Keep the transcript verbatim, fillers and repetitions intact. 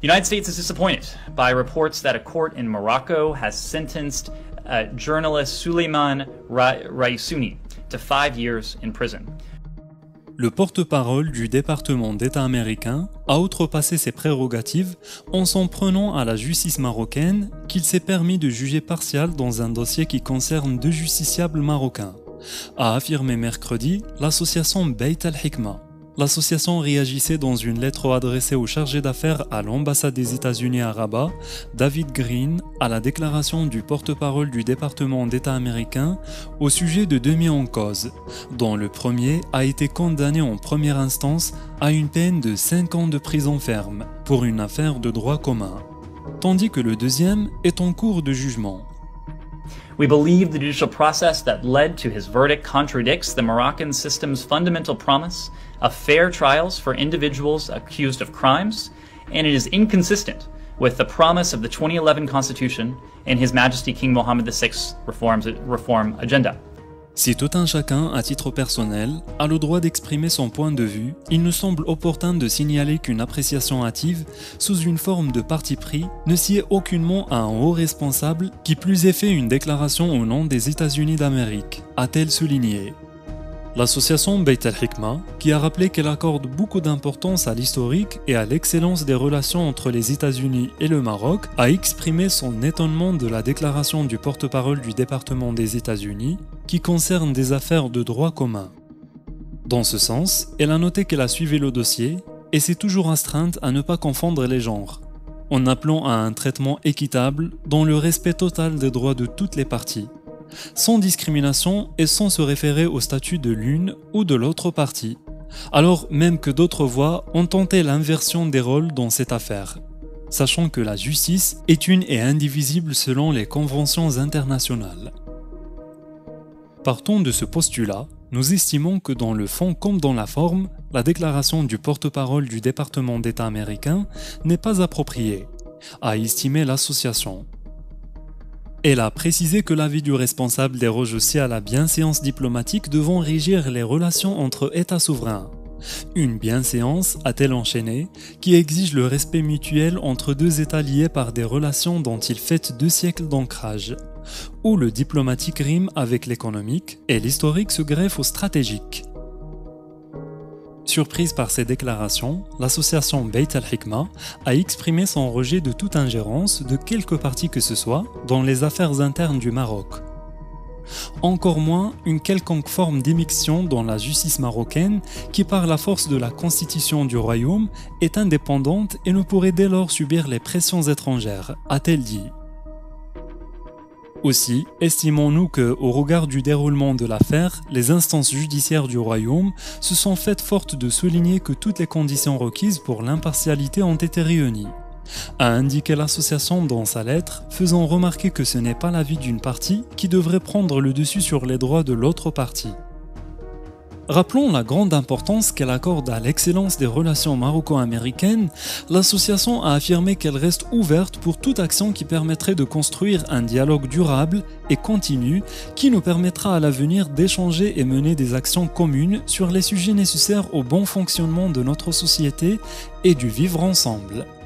United States is disappointed by reports that a court in Morocco has sentenced uh, journalist Suleiman Raissouni to five years in prison. Le porte-parole du département d'État américain a outrepassé ses prérogatives en s'en prenant à la justice marocaine qu'il s'est permis de juger partial dans un dossier qui concerne deux justiciables marocains, a affirmé mercredi l'association Beit al-Hikma. L'association réagissait dans une lettre adressée au chargé d'affaires à l'ambassade des États-Unis à Rabat, David Green, à la déclaration du porte-parole du département d'État américain au sujet de deux mis en cause, dont le premier a été condamné en première instance à une peine de cinq ans de prison ferme pour une affaire de droit commun, tandis que le deuxième est en cours de jugement. We believe the judicial process that led to his verdict contradicts the Moroccan system's fundamental promise of fair trials for individuals accused of crimes, and it is inconsistent with the promise of the twenty eleven Constitution and His Majesty King Mohammed the sixth reforms, reform agenda. Si tout un chacun, à titre personnel, a le droit d'exprimer son point de vue, il nous semble opportun de signaler qu'une appréciation hâtive, sous une forme de parti pris, ne sied aucunement à un haut responsable qui plus ait fait une déclaration au nom des États-Unis d'Amérique, a-t-elle souligné. L'association Beit al-Hikma, qui a rappelé qu'elle accorde beaucoup d'importance à l'historique et à l'excellence des relations entre les États-Unis et le Maroc, a exprimé son étonnement de la déclaration du porte-parole du département des États-Unis qui concerne des affaires de droit commun. Dans ce sens, elle a noté qu'elle a suivi le dossier et s'est toujours astreinte à ne pas confondre les genres, en appelant à un traitement équitable dans le respect total des droits de toutes les parties, sans discrimination et sans se référer au statut de l'une ou de l'autre partie, alors même que d'autres voix ont tenté l'inversion des rôles dans cette affaire, sachant que la justice est une et indivisible selon les conventions internationales. Partant de ce postulat, nous estimons que dans le fond comme dans la forme, la déclaration du porte-parole du département d'État américain n'est pas appropriée, a estimé l'association. Elle a précisé que l'avis du responsable déroge aussi à la bienséance diplomatique devant régir les relations entre États souverains. Une bienséance, a-t-elle enchaîné, qui exige le respect mutuel entre deux États liés par des relations dont ils fêtent deux siècles d'ancrage, où le diplomatique rime avec l'économique et l'historique se greffe au stratégique. Surprise par ces déclarations, l'association Beit al-Hikma a exprimé son rejet de toute ingérence de quelque partie que ce soit dans les affaires internes du Maroc. Encore moins une quelconque forme d'immixtion dans la justice marocaine qui, par la force de la constitution du royaume, est indépendante et ne pourrait dès lors subir les pressions étrangères, a-t-elle dit. Aussi, estimons-nous que, au regard du déroulement de l'affaire, les instances judiciaires du royaume se sont faites fortes de souligner que toutes les conditions requises pour l'impartialité ont été réunies, a indiqué l'association dans sa lettre, faisant remarquer que ce n'est pas l'avis d'une partie qui devrait prendre le dessus sur les droits de l'autre partie. Rappelons la grande importance qu'elle accorde à l'excellence des relations maroco-américaines, l'association a affirmé qu'elle reste ouverte pour toute action qui permettrait de construire un dialogue durable et continu qui nous permettra à l'avenir d'échanger et mener des actions communes sur les sujets nécessaires au bon fonctionnement de notre société et du vivre ensemble.